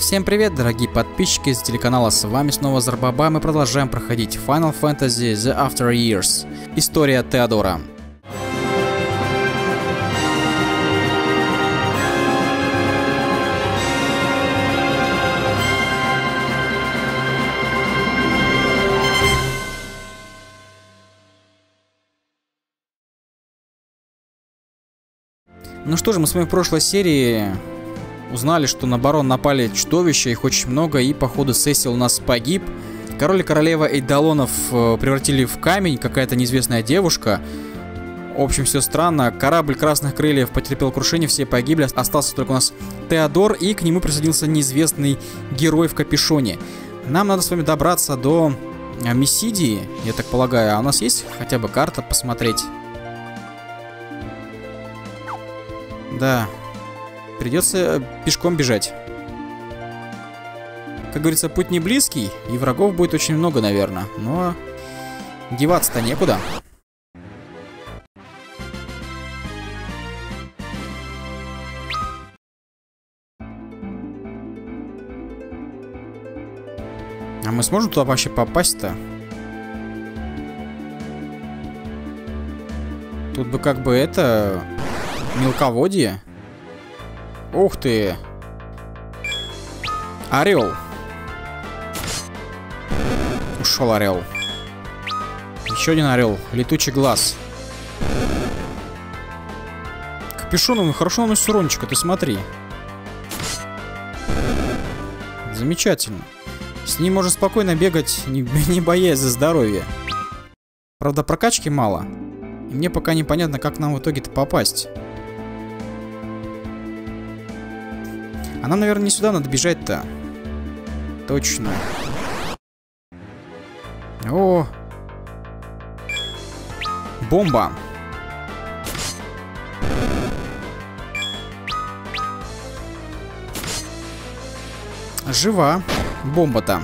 Всем привет, дорогие подписчики с телеканала, с вами снова Зарбаба. Мы продолжаем проходить Final Fantasy The After Years. История Теодора. Ну что же, мы с вами в прошлой серии узнали, что на барон напали чудовища, их очень много, и походу Сесил у нас погиб. Король и королева Эйдолонов превратили в камень, какая-то неизвестная девушка. В общем, все странно. Корабль Красных Крыльев потерпел крушение, все погибли. Остался только у нас Теодор, и к нему присоединился неизвестный герой в капюшоне. Нам надо с вами добраться до Мессидии, я так полагаю. А у нас есть хотя бы карта посмотреть? Да. Придется пешком бежать. Как говорится, путь не близкий, и врагов будет очень много, наверное. Но деваться-то некуда. А мы сможем туда вообще попасть-то? Тут бы как бы это... мелководье. Ух ты! Орел. Ушел орел. Еще один орел. Летучий глаз. Капюшоновый хорошо наносит урончика, ты смотри. Замечательно. С ним можно спокойно бегать, не боясь за здоровье. Правда, прокачки мало. И мне пока непонятно, как нам в итоге-то попасть. А нам, наверное, не сюда надо бежать-то. Точно. О! Бомба! Жива. Бомба-то.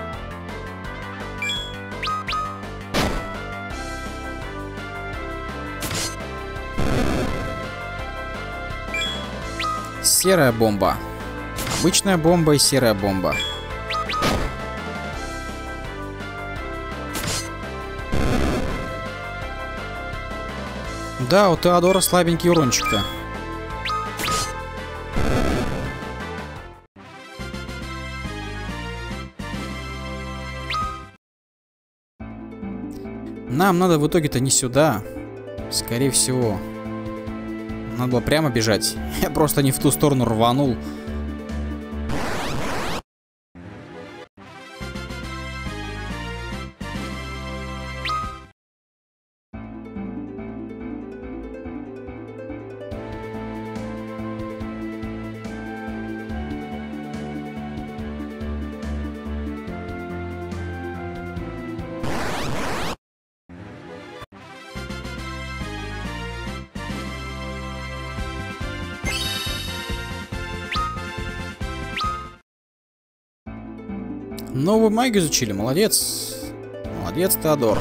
Серая бомба. Обычная бомба и серая бомба. Да, у Теодора слабенький урончик-то. Нам надо в итоге-то не сюда. Скорее всего. Надо было прямо бежать. Я просто не в ту сторону рванул. Новую магию изучили, молодец. Молодец, Теодор.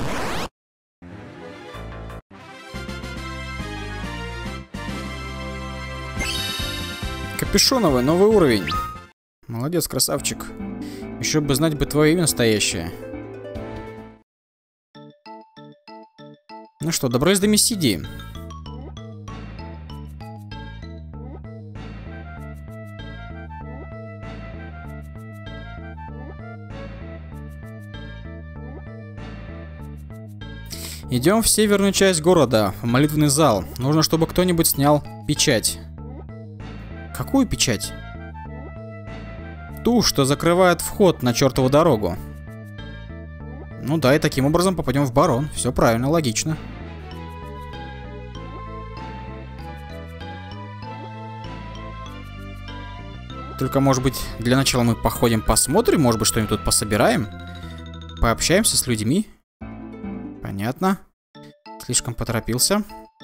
Капюшоновый, новый уровень. Молодец, красавчик. Еще бы знать бы твое имя настоящее. Ну что, добрались до Мессидии. Идем в северную часть города, в молитвенный зал. Нужно, чтобы кто-нибудь снял печать. Какую печать? Ту, что закрывает вход на чертову дорогу. Ну да, и таким образом попадем в барон. Все правильно, логично. Только, может быть, для начала мы походим, посмотрим, может быть, что-нибудь тут пособираем. Пообщаемся с людьми. Понятно. Слишком поторопился.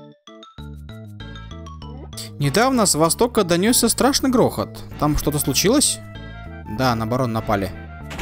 Недавно с востока донесся страшный грохот. Там что-то случилось? Да, на барон напали.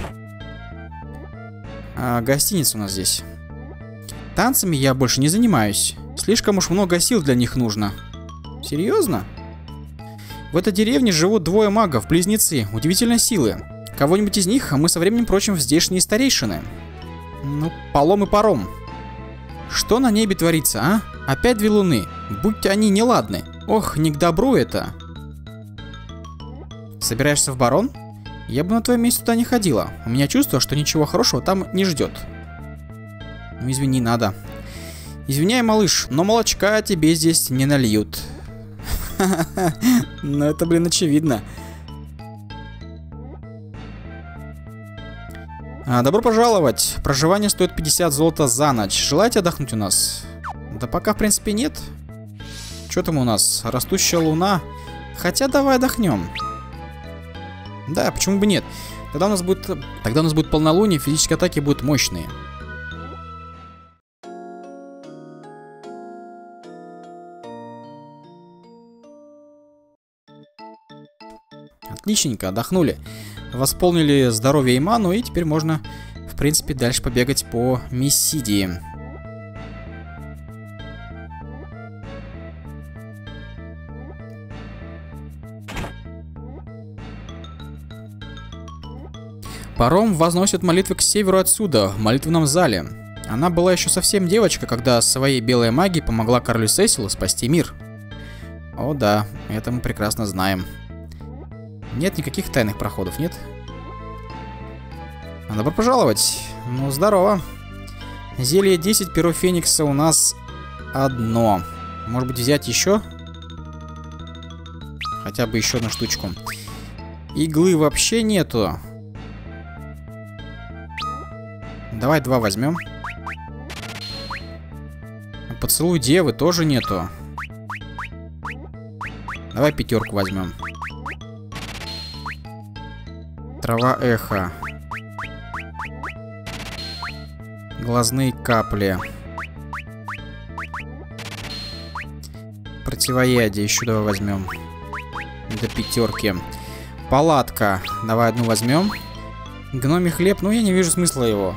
Гостиница у нас здесь. Танцами я больше не занимаюсь. Слишком уж много сил для них нужно. Серьезно? В этой деревне живут двое магов, близнецы, удивительной силы. Кого-нибудь из них мы со временем прочим в здешние старейшины. Ну, полом и паром. Что на небе творится, а? Опять две луны. Будь они неладны. Ох, не к добру это. Собираешься в Барон? Я бы на твоем месте туда не ходила. У меня чувство, что ничего хорошего там не ждет. Ну, извини, надо. Извиняй, малыш, но молочка тебе здесь не нальют. Ну, это, блин, очевидно. Добро пожаловать. Проживание стоит 50 золота за ночь. Желаете отдохнуть у нас? Да пока, в принципе, нет. Что там у нас? Растущая луна. Хотя давай отдохнем. Да, почему бы нет? Тогда у нас будет полнолуние, физические атаки будут мощные. Отличненько, отдохнули. Восполнили здоровье и ману, и теперь можно, в принципе, дальше побегать по Мессидии. Паром возносит молитвы к северу отсюда, в молитвенном зале. Она была еще совсем девочка, когда своей белой магией помогла королю Сесилу спасти мир. О да, это мы прекрасно знаем. Нет никаких тайных проходов, нет? Добро пожаловать. Ну, здорово. Зелье 10, перо Феникса у нас одно. Может быть, взять еще? Хотя бы еще одну штучку. Иглы вообще нету. Давай 2 возьмем. Поцелуй девы тоже нету. Давай 5 возьмем. Трава эхо. Глазные капли. Противоядие еще давай возьмем. До 5. Палатка. Давай одну возьмем. Гномий хлеб. Ну, я не вижу смысла его.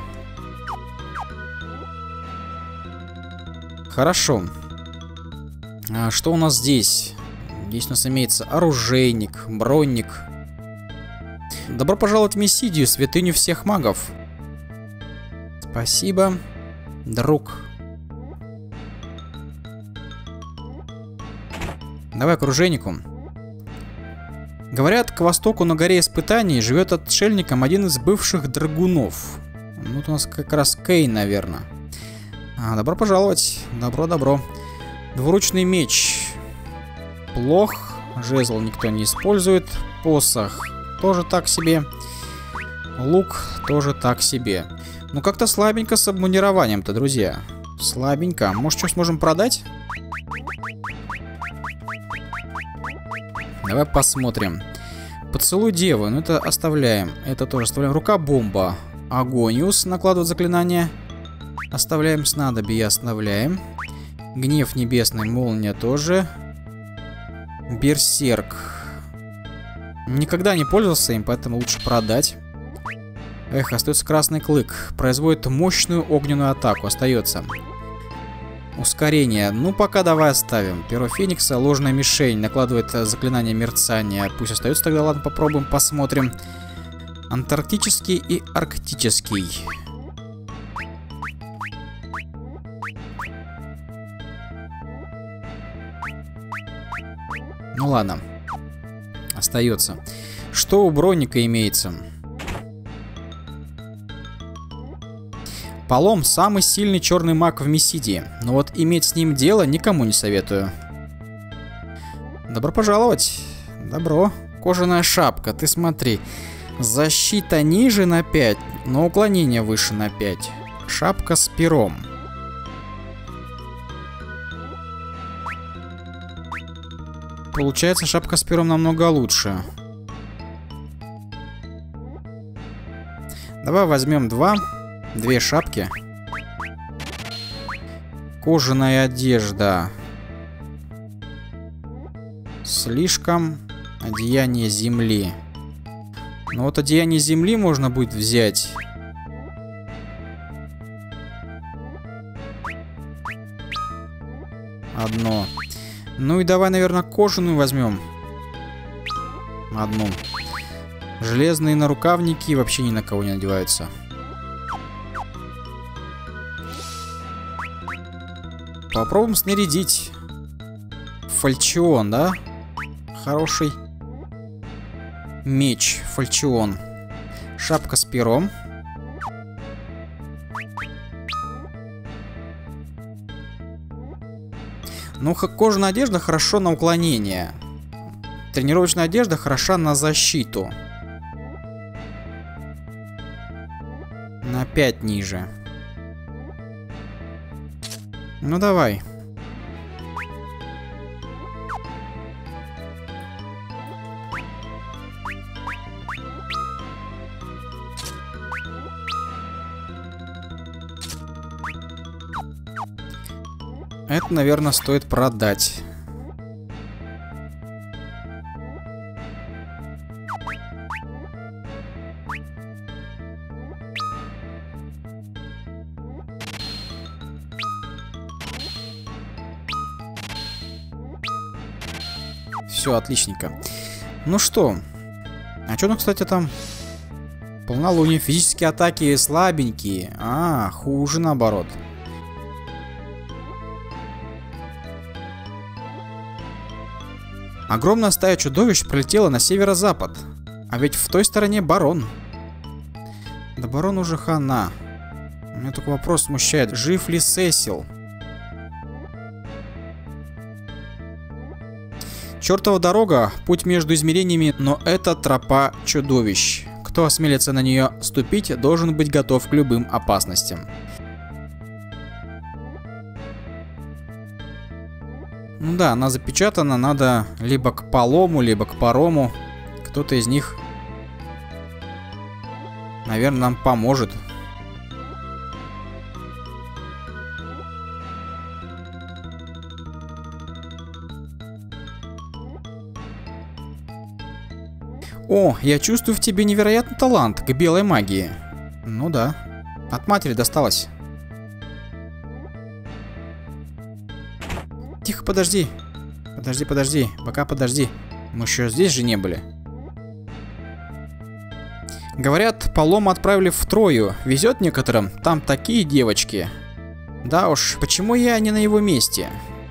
Хорошо. Что у нас здесь? Здесь у нас имеется оружейник, бронник. Добро пожаловать в Мессидию, святыню всех магов. Спасибо, друг. Давай к оружейнику. Говорят, к востоку на горе испытаний живет отшельником один из бывших драгунов. Ну, вот у нас как раз Кейн, наверное. Добро пожаловать. Добро. Двуручный меч. Плох. Жезл никто не использует. Посох тоже так себе. Лук тоже так себе. Ну, как-то слабенько с обмундированием-то, друзья. Слабенько. Может, что сможем продать? Давай посмотрим. Поцелуй девы. Ну, это оставляем. Это тоже оставляем. Рука-бомба. Агониус. Накладывать заклинание. Оставляем. Снадобье оставляем. Гнев небесный. Молния тоже. Берсерк. Никогда не пользовался им, поэтому лучше продать. Эх, остается красный клык. Производит мощную огненную атаку. Остается. Ускорение. Ну, пока давай оставим. Перо Феникса. Ложная мишень. Накладывает заклинание мерцания. Пусть остается тогда. Ладно, попробуем, посмотрим. Антарктический и арктический. Ну ладно. Остается. Что у бронника имеется? Полом самый сильный черный маг в Мессидии. Но вот иметь с ним дело никому не советую. Добро пожаловать. Добро. Кожаная шапка, ты смотри. Защита ниже на 5, но уклонение выше на 5. Шапка с пером. Получается, шапка с пером намного лучше. Давай возьмем 2 шапки. Кожаная одежда. Слишком. Одеяние земли. Ну вот одеяние земли можно будет взять. Одно. Ну и давай, наверное, кожаную возьмем. Одну. Железные нарукавники вообще ни на кого не надеваются. Попробуем снарядить. Фальчион, да? Хороший. Меч. Фальчион. Шапка с пером. Ну, кожаная одежда хорошо на уклонение. Тренировочная одежда хороша на защиту. На 5 ниже. Ну, давай. Это, наверное, стоит продать. Все, отличненько. Ну что? А что, ну, кстати, там? Полнолуние. Физические атаки слабенькие. А, хуже наоборот. Огромная стая чудовищ пролетела на северо-запад. А ведь в той стороне барон. Да барон уже хана. Меня только вопрос смущает. Жив ли Сесил? Чёртова дорога, путь между измерениями, но это тропа чудовищ. Кто осмелится на нее ступить, должен быть готов к любым опасностям. Ну да, она запечатана, надо либо к полому, либо к парому. Кто-то из них, наверное, нам поможет. О, я чувствую в тебе невероятный талант к белой магии. Ну да, от матери досталось. Тихо, подожди. Подожди. Пока подожди. Мы еще здесь же не были. Говорят, Палому отправили в Трою. Везет некоторым. Там такие девочки. Да уж, почему я не на его месте?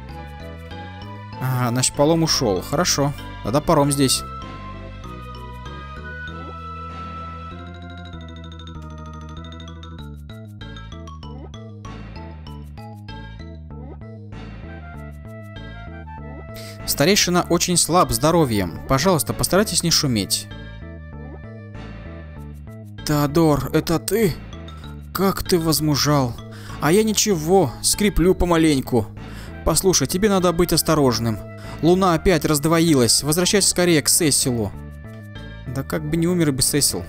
Ага, значит, Палом ушел. Хорошо. Тогда паром здесь. Старейшина очень слаб здоровьем. Пожалуйста, постарайтесь не шуметь. Теодор, это ты? Как ты возмужал. А я ничего, скреплю помаленьку. Послушай, тебе надо быть осторожным. Луна опять раздвоилась. Возвращайся скорее к Сесилу. Да как бы не умер бы Сесил.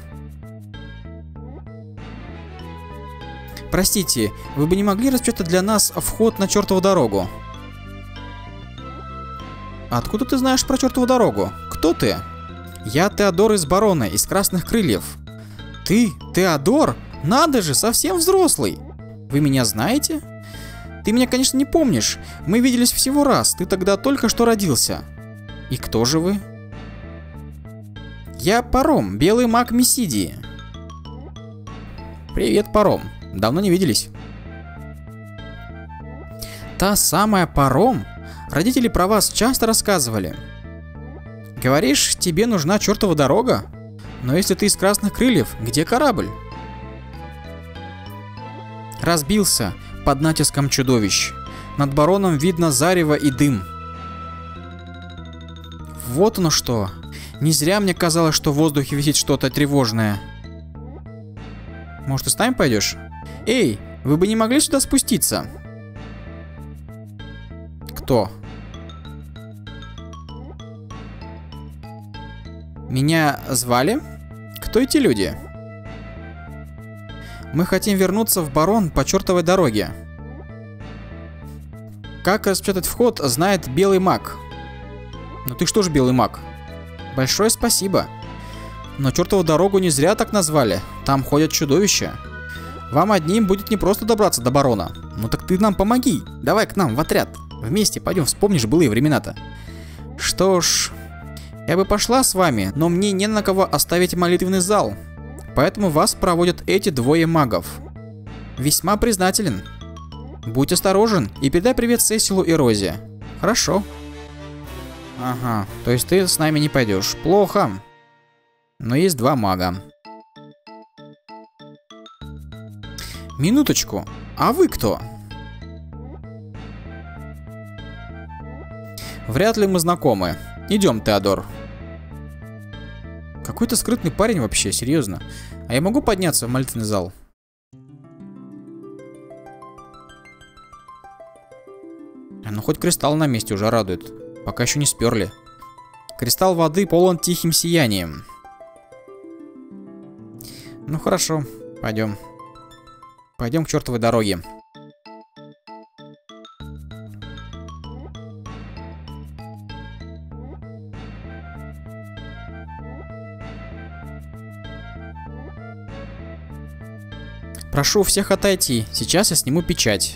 Простите, вы бы не могли распечатать для нас вход на чертову дорогу? Откуда ты знаешь про чертову дорогу? Кто ты? Я Теодор из Барона, из Красных Крыльев. Ты, Теодор? Надо же, совсем взрослый. Вы меня знаете? Ты меня, конечно, не помнишь. Мы виделись всего раз, ты тогда только что родился. И кто же вы? Я Паром, белый маг Мессидии. Привет, Паром. Давно не виделись. Та самая Паром? Родители про вас часто рассказывали. Говоришь, тебе нужна чертова дорога? Но если ты из Красных Крыльев, где корабль? Разбился под натиском чудовищ. Над бароном видно зарево и дым. Вот оно что. Не зря мне казалось, что в воздухе висит что-то тревожное. Может, ты с нами пойдешь? Эй, вы бы не могли сюда спуститься? Кто? Меня звали? Кто эти люди? Мы хотим вернуться в Барон по чертовой дороге. Как распечатать вход, знает белый маг. Ну ты что ж белый маг? Большое спасибо. Но чертову дорогу не зря так назвали. Там ходят чудовища. Вам одним будет непросто добраться до Барона. Ну так ты нам помоги. Давай к нам в отряд. Вместе пойдем, вспомнишь былые времена-то. Что ж, Я бы пошла с вами, но мне не на кого оставить молитвенный зал. Поэтому вас проводят эти двое магов. Весьма признателен. Будь осторожен и передай привет Сесилу и Розе. Хорошо. Ага, то есть ты с нами не пойдешь. Плохо. Но есть два мага. Минуточку. А вы кто? Вряд ли мы знакомы. Идем, Теодор. Какой-то скрытный парень вообще, серьезно. А я могу подняться в молитвенный зал? Ну хоть кристалл на месте уже радует. Пока еще не сперли. Кристалл воды полон тихим сиянием. Ну хорошо, пойдем. Пойдем к чертовой дороге. Прошу всех отойти. Сейчас я сниму печать.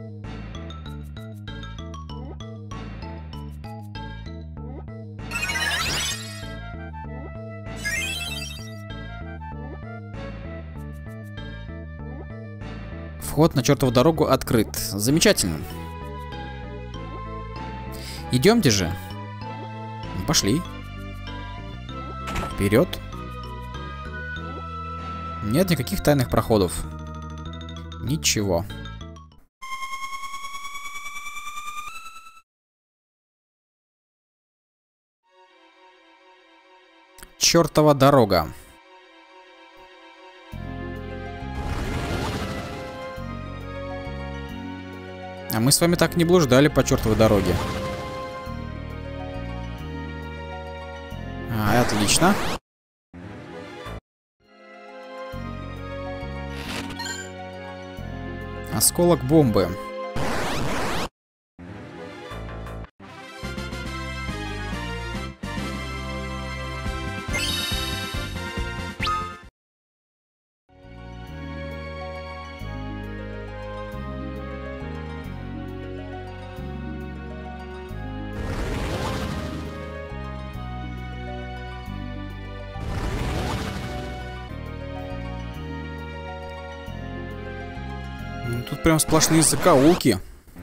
Вход на чертову дорогу открыт. Замечательно. Идемте же. Пошли. Вперед. Нет никаких тайных проходов. Ничего. Чертова дорога. А мы с вами так не блуждали по чертовой дороге. Отлично. Осколок бомбы. Тут прям сплошные закоулки.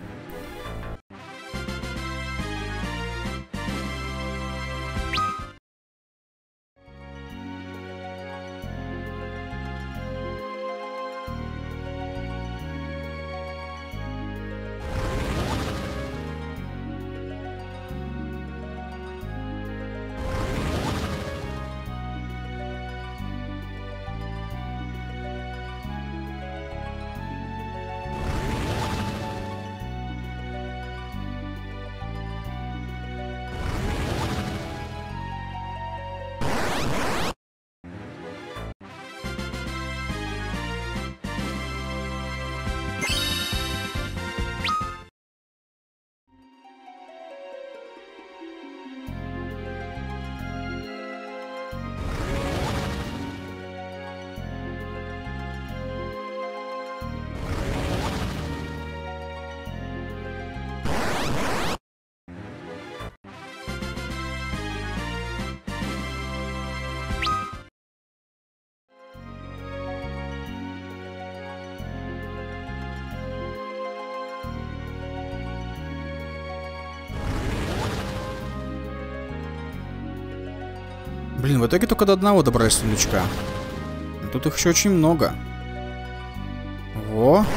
Блин, в итоге только до одного добрались сундучка. Тут их еще очень много. Во.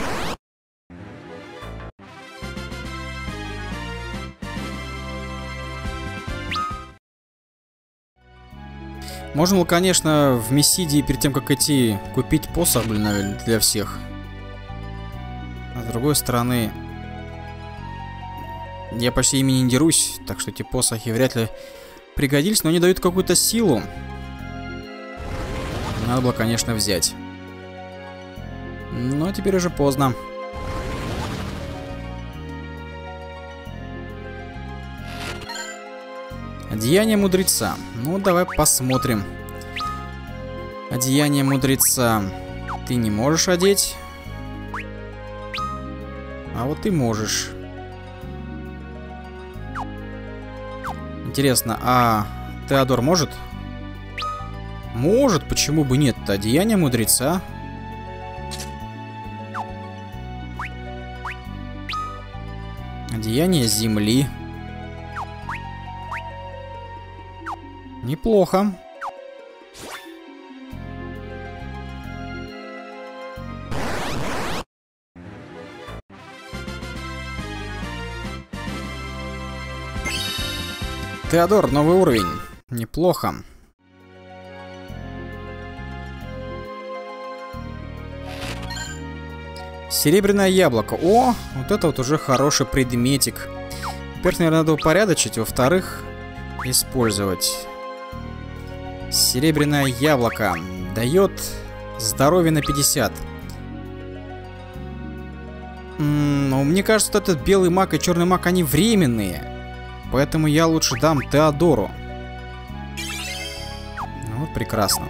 Можно было, конечно, в Мессидии перед тем, как идти, купить посох, блин, наверное, для всех. А с другой стороны, я почти ими не дерусь, так что эти посохи вряд ли пригодились, но они дают какую-то силу. Надо было, конечно, взять. Но теперь уже поздно. Одеяние мудреца. Ну, давай посмотрим. Одеяние мудреца ты не можешь одеть. А вот ты можешь. Интересно, а Теодор может? Может, почему бы нет? Одеяние мудреца. Одеяние земли. Неплохо. Теодор, новый уровень. Неплохо. Серебряное яблоко. О, вот это вот уже хороший предметик. Во-первых, наверное, надо упорядочить. Во-вторых, использовать. Серебряное яблоко дает здоровье на 50. Мне кажется, что этот белый маг и черный маг, они временные. Поэтому я лучше дам Теодору. Вот, прекрасно.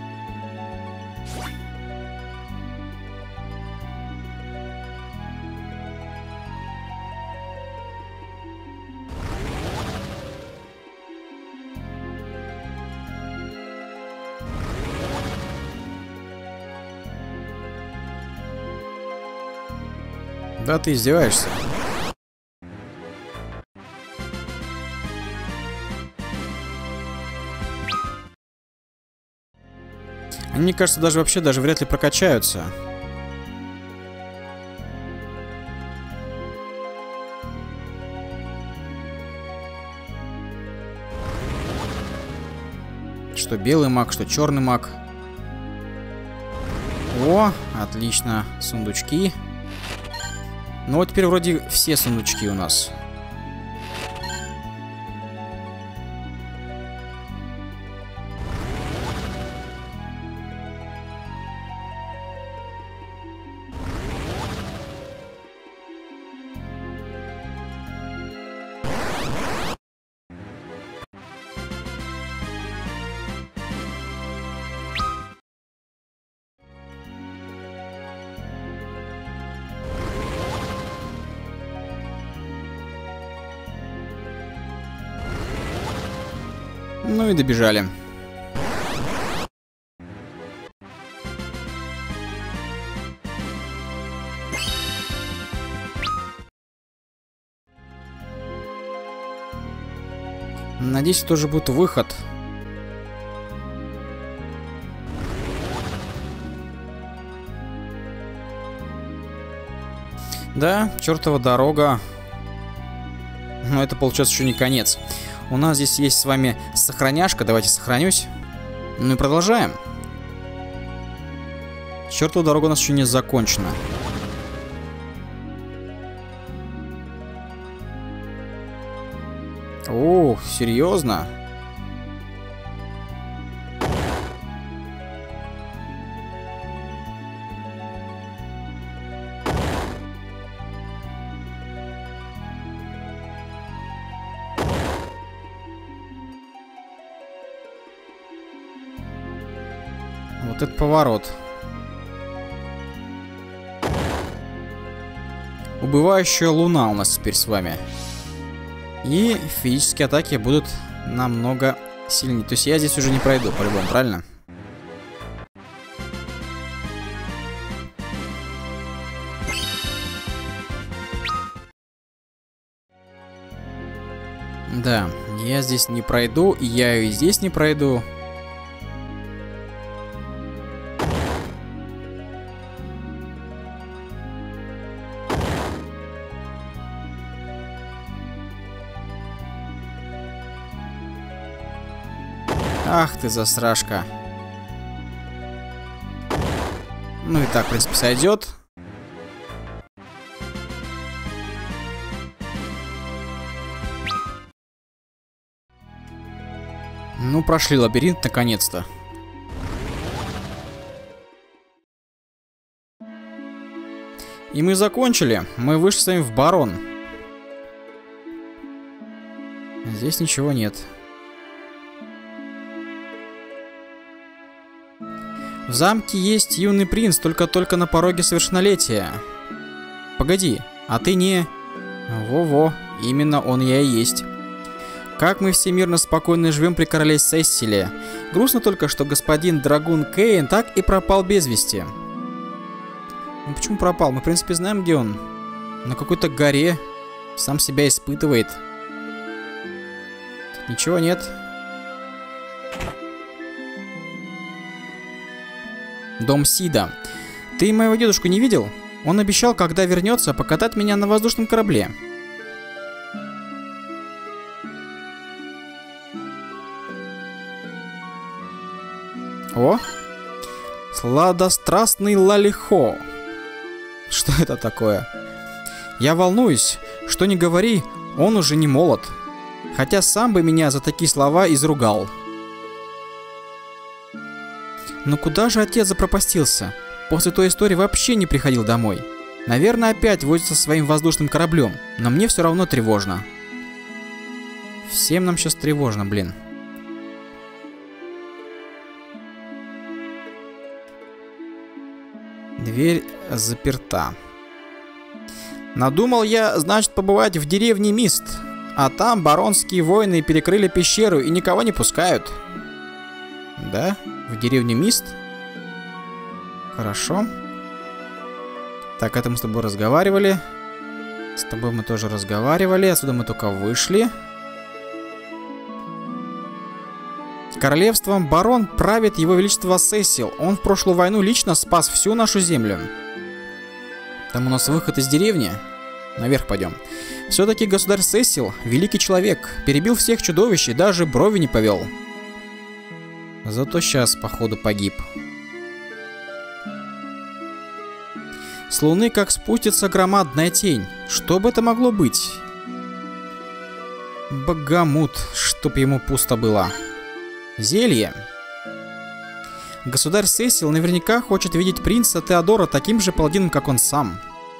Да ты издеваешься. Они, мне кажется, даже вообще вряд ли прокачаются. Что белый маг, что черный маг. О, отлично. Сундучки. Ну вот теперь вроде все сундучки у нас. Ну и добежали. Надеюсь, тоже будет выход. Да, чертова дорога. Но это, получается, еще не конец. У нас здесь есть с вами сохраняшка. Давайте сохранюсь. Ну и продолжаем. Чертова дорога у нас еще не закончена. О, серьезно? Вот этот поворот. Убывающая луна у нас теперь с вами. И физические атаки будут намного сильнее. То есть я здесь уже не пройду, по-любому, правильно? Да, я здесь не пройду, и я и здесь не пройду. Ах ты засрашка. Ну и так, в принципе, сойдет. Ну, прошли лабиринт наконец-то. И мы закончили. Мы вышли с вами в Барон. Здесь ничего нет. В замке есть юный принц, только на пороге совершеннолетия. Погоди, а ты не... Во-во, именно он я и есть. как мы все мирно спокойно живем при короле Сесиле. Грустно только, что господин Драгун Кейн так и пропал без вести. Ну почему пропал? Мы, в принципе, знаем, где он. На какой-то горе. Сам себя испытывает. Ничего нет. Дом Сида. Ты моего дедушку не видел? Он обещал, когда вернется, покатать меня на воздушном корабле. О! Сладострастный Лалихо. Что это такое? Я волнуюсь. Что ни говори, он уже не молод. Хотя сам бы меня за такие слова изругал. Но куда же отец запропастился? После той истории вообще не приходил домой. Наверное, опять возится со своим воздушным кораблем. Но мне все равно тревожно. Всем нам сейчас тревожно, блин. Дверь заперта. Надумал я, значит, побывать в деревне Мист. А там баронские воины перекрыли пещеру и никого не пускают. Да? В деревне Мист? Хорошо. Так, это мы с тобой разговаривали. С тобой мы тоже разговаривали. Отсюда мы только вышли. Королевством барон правит его величество Сесил. Он в прошлую войну лично спас всю нашу землю. Там у нас выход из деревни. Наверх пойдем. Все-таки государь Сесил великий человек. Перебил всех чудовищ и даже брови не повел. Зато сейчас, походу, погиб. С луны как спустится громадная тень. Что бы это могло быть? Богомут, чтоб ему пусто было. Зелье. Государь Сесил наверняка хочет видеть принца Теодора таким же паладином, как он сам.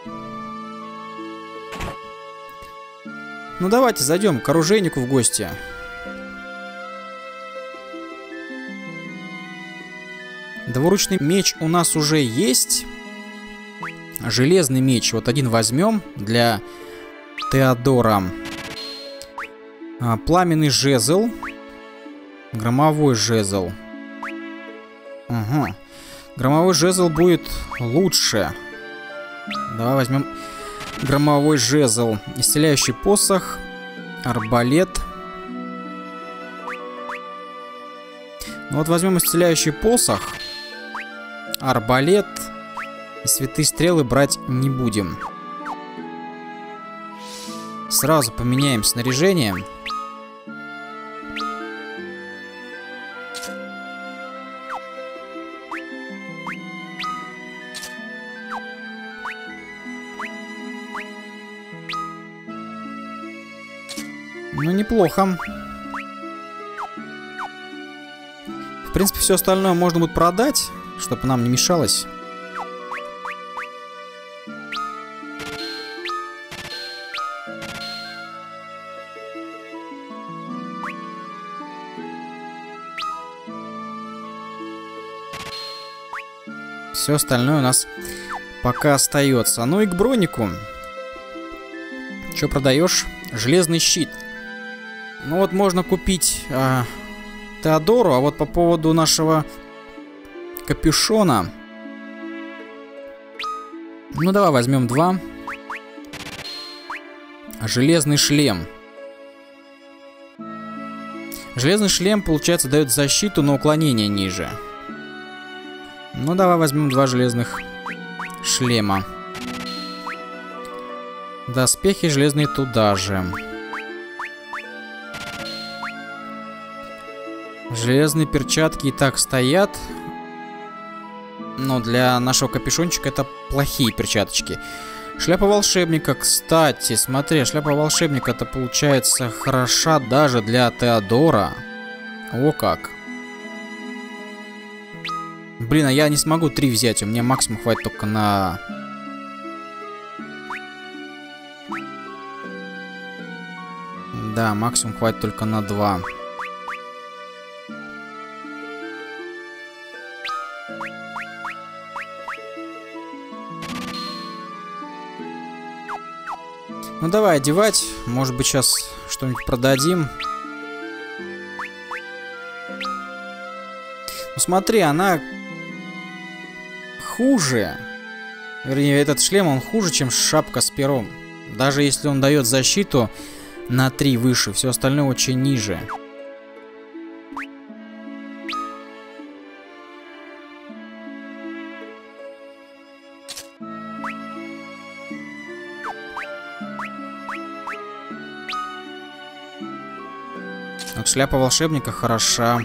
Ну давайте зайдем к оружейнику в гости. Двуручный меч у нас уже есть. Железный меч вот один возьмем для Теодора. Пламенный жезл. Громовой жезл. Угу. Громовой жезл будет лучше. Давай возьмем громовой жезл. Исцеляющий посох. Арбалет. Ну вот возьмем исцеляющий посох. Арбалет. И святые стрелы брать не будем. Сразу поменяем снаряжение. Ну, неплохо. В принципе, все остальное можно будет продать, чтобы нам не мешалось. Все остальное у нас пока остается. Ну и к бронику. Что продаешь? Железный щит. Ну вот можно купить Теодору, а вот по поводу нашего капюшона. Ну давай возьмем 2. Железный шлем. Железный шлем, получается, дает защиту на уклонение ниже. Ну давай возьмем 2 железных шлема. Доспехи железные туда же. Железные перчатки и так стоят. Но для нашего капюшончика это плохие перчаточки. Шляпа волшебника, кстати, смотри, шляпа волшебника это получается хороша даже для Теодора. О как. Блин, а я не смогу 3 взять, у меня максимум хватит только на... Да, максимум хватит только на 2. Ну давай одевать. Может быть сейчас что-нибудь продадим. Ну смотри, она хуже. Вернее, этот шлем, он хуже, чем шапка с пером. Даже если он дает защиту на 3 выше, все остальное очень ниже. Вот шляпа волшебника хороша.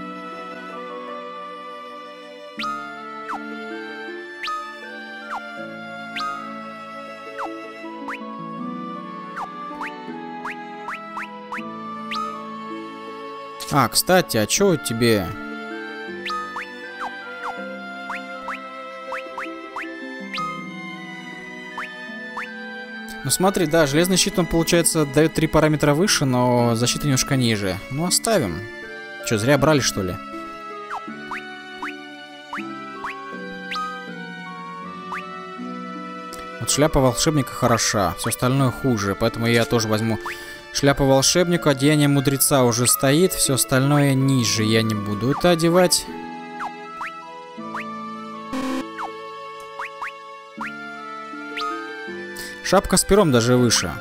А, кстати, а чё тебе? Ну смотри, да, железный щит, он, получается, дает 3 параметра выше, но защита немножко ниже. Ну, оставим. Чё, зря брали, что ли? Вот шляпа волшебника хороша, все остальное хуже, поэтому я тоже возьму шляпу волшебника. Одеяние мудреца уже стоит, все остальное ниже. Я не буду это одевать. Шапка с пером даже выше.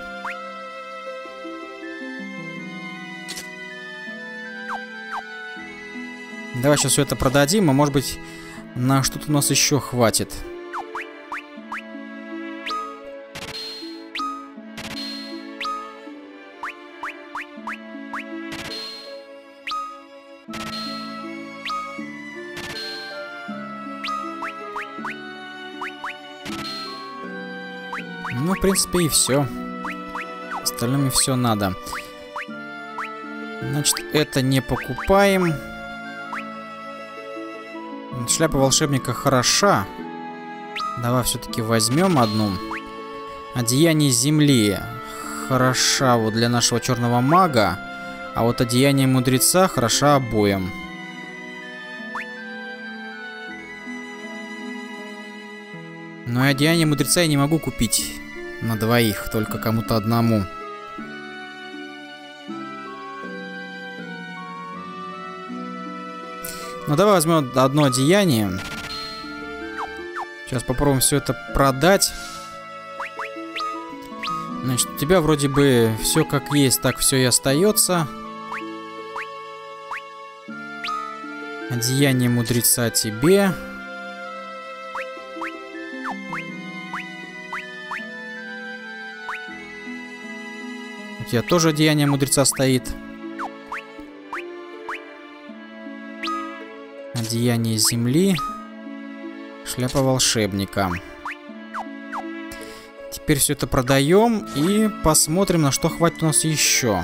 Давай сейчас все это продадим, а может быть на что-то у нас еще хватит. Ну, в принципе, и все. Остальное все надо. Значит, это не покупаем. Шляпа волшебника хороша. Давай все-таки возьмем одну. Одеяние земли хороша вот для нашего черного мага. А вот одеяние мудреца хороша обоим. Но и одеяние мудреца я не могу купить на двоих, только кому-то одному. Ну давай возьмем одно одеяние. Сейчас попробуем все это продать. Значит, у тебя вроде бы все как есть, так все и остается. Одеяние мудреца тебе. У тебя тоже одеяние мудреца стоит. Одеяние земли. Шляпа волшебника. Теперь все это продаем и посмотрим, на что хватит у нас еще.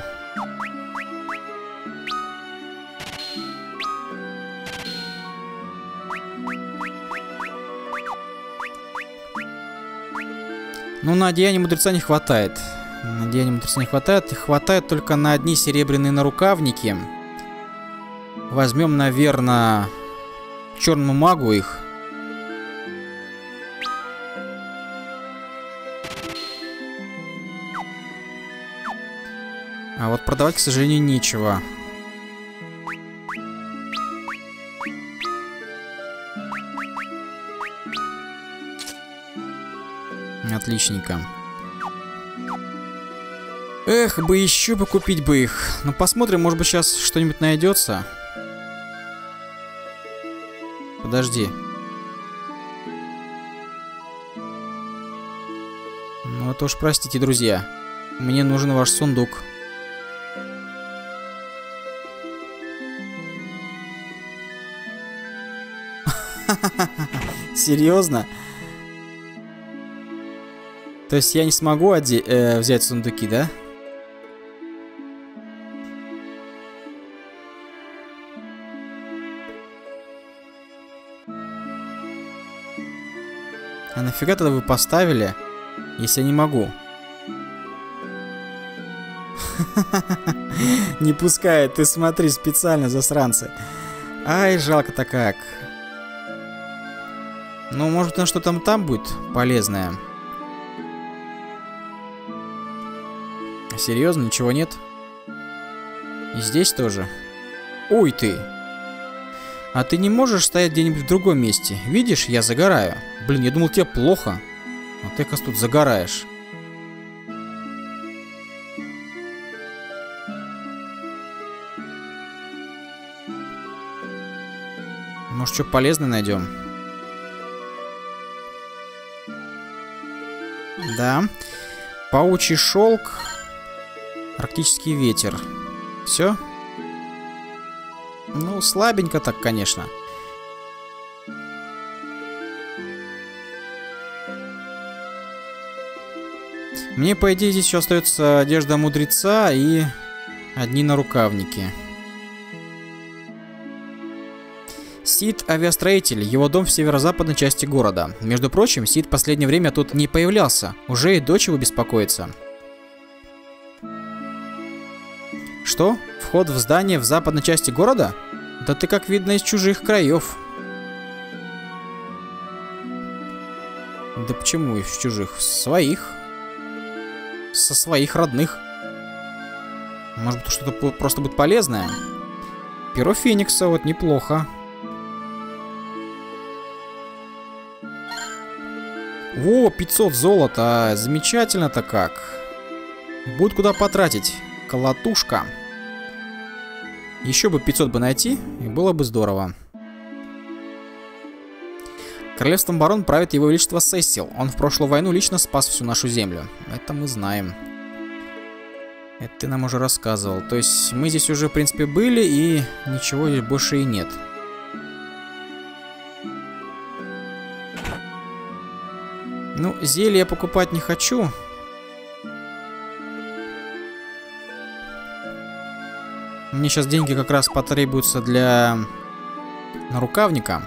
Ну, на одеяние мудреца не хватает. На одеяние мудреца не хватает. И хватает только на одни серебряные нарукавники. Возьмем, наверное, черному магу их. А вот продавать, к сожалению, нечего. Отличненько. Эх, бы еще бы купить бы их. Ну, посмотрим, может быть, сейчас что-нибудь найдется. Подожди. Ну, это уж простите, друзья. Мне нужен ваш сундук. Серьезно? То есть я не смогу взять сундуки, да? А нафига тогда вы поставили, если я не могу? Не пускает, ты смотри, специально, засранцы. Ай, жалко-то как. Ну, может, на что там будет полезное. Серьезно, ничего нет? И здесь тоже? Ой ты! А ты не можешь стоять где-нибудь в другом месте? Видишь, я загораю. Блин, я думал, тебе плохо. А ты, оказывается, тут загораешь. Может, что полезное найдем? Да. Паучий шелк. Арктический ветер. Все? Ну, слабенько так, конечно. Мне, по идее, здесь еще остается одежда мудреца и одни нарукавники. Сид — авиастроитель, его дом в северо-западной части города. Между прочим, Сид в последнее время тут не появлялся. Уже и дочь его беспокоится. Что? Вход в здание в западной части города? Да ты, как видно, из чужих краев. Да почему из чужих? Своих. Со своих родных. Может быть, что-то просто будет полезное? Перо Феникса, вот неплохо. Во, 500 золота. Замечательно-то как. Будет куда потратить. Колотушка. Еще бы 500 бы найти, и было бы здорово. Королевством Барон правит его величество Сесил. Он в прошлую войну лично спас всю нашу землю. Это мы знаем. Это ты нам уже рассказывал. То есть мы здесь уже, в принципе, были, и ничего здесь больше и нет. Ну, зелье я покупать не хочу. Мне сейчас деньги как раз потребуются для нарукавника.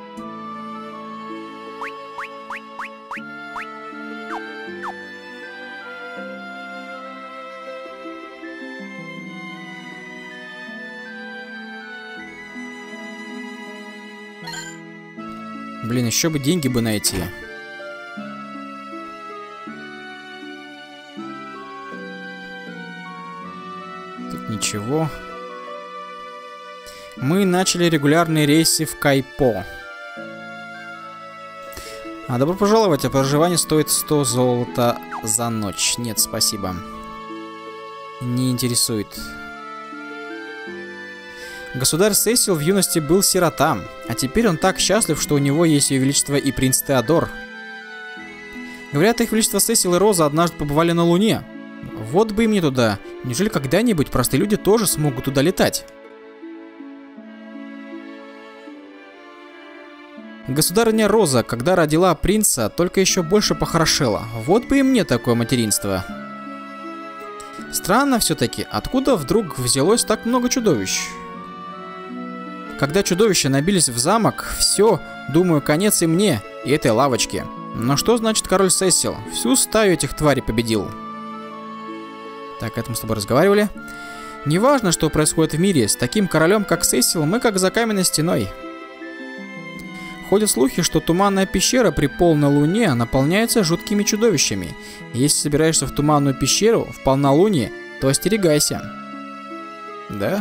Блин, еще бы деньги бы найти. Тут ничего. Мы начали регулярные рейсы в Кайпо. Добро пожаловать, а проживание стоит 100 золота за ночь. Нет, спасибо. Не интересует. Государь Сесил в юности был сирота, а теперь он так счастлив, что у него есть ее величество и принц Теодор. Говорят, их величество Сесил и Роза однажды побывали на Луне. Вот бы и мне туда. Неужели когда-нибудь простые люди тоже смогут туда летать? Государыня Роза, когда родила принца, только еще больше похорошела. Вот бы и мне такое материнство. Странно все-таки, откуда вдруг взялось так много чудовищ? Когда чудовища набились в замок, все, думаю, конец и мне, и этой лавочке. Но что значит король Сесил? Всю стаю этих тварей победил. Так, это мы с тобой разговаривали. Неважно, что происходит в мире, с таким королем, как Сесил, мы как за каменной стеной. Ходят слухи, что туманная пещера при полной луне наполняется жуткими чудовищами. Если собираешься в туманную пещеру в полнолуние, то остерегайся. Да?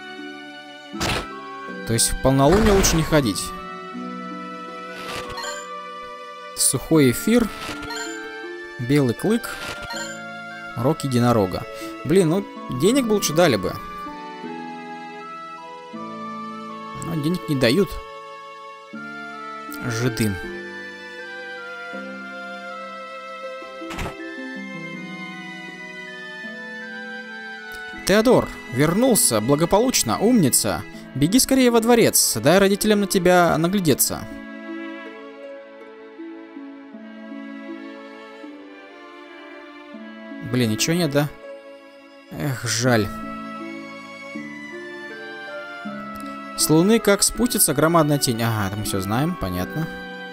То есть в полнолуние лучше не ходить. Сухой эфир. Белый клык. Рог единорога. Блин, ну денег бы лучше дали бы. Но денег не дают. Жиды. Теодор, вернулся, благополучно, умница. Беги скорее во дворец, дай родителям на тебя наглядеться. Блин, ничего нет, да? Эх, жаль. С луны как спустится громадная тень. Ага, это мы все знаем, понятно.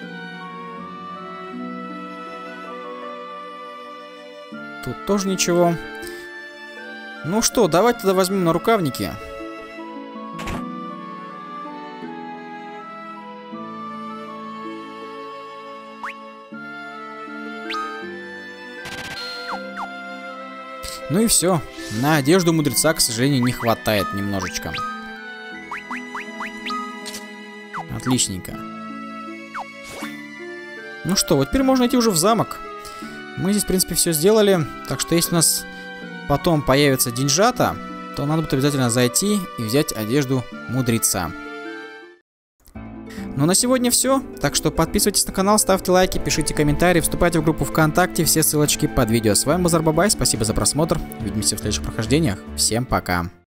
Тут тоже ничего. Ну что, давайте тогда возьмем нарукавники. Ну и все. На одежду мудреца, к сожалению, не хватает немножечко. Отличненько. Ну что, вот теперь можно идти уже в замок. Мы здесь, в принципе, все сделали. Так что, если у нас потом появится деньжата, то надо будет обязательно зайти и взять одежду мудреца. Ну, на сегодня все. Так что подписывайтесь на канал, ставьте лайки, пишите комментарии, вступайте в группу ВКонтакте. Все ссылочки под видео. С вами был Зарбабай. Спасибо за просмотр. Увидимся в следующих прохождениях. Всем пока.